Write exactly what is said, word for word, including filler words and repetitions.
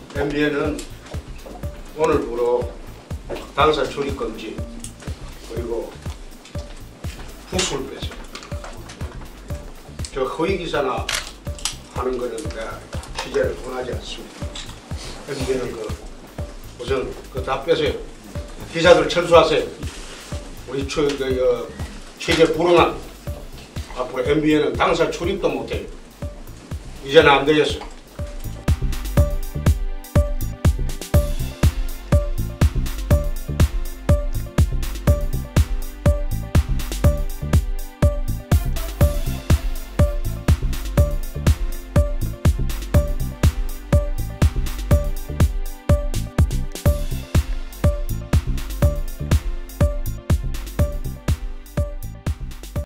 엠비엔은 오늘부로 당사 출입 금지 그리고 후술 배제. 저 허위 기사나 하는 거는 내가 취재를 권하지 않습니다. 엠비엔은 그 우선 그 다 빼세요. 기자들 철수하세요. 우리 추, 그, 그, 취재 불응한 앞으로 엠비엔은 당사 출입도 못해요. 이제는 안 되겠어요.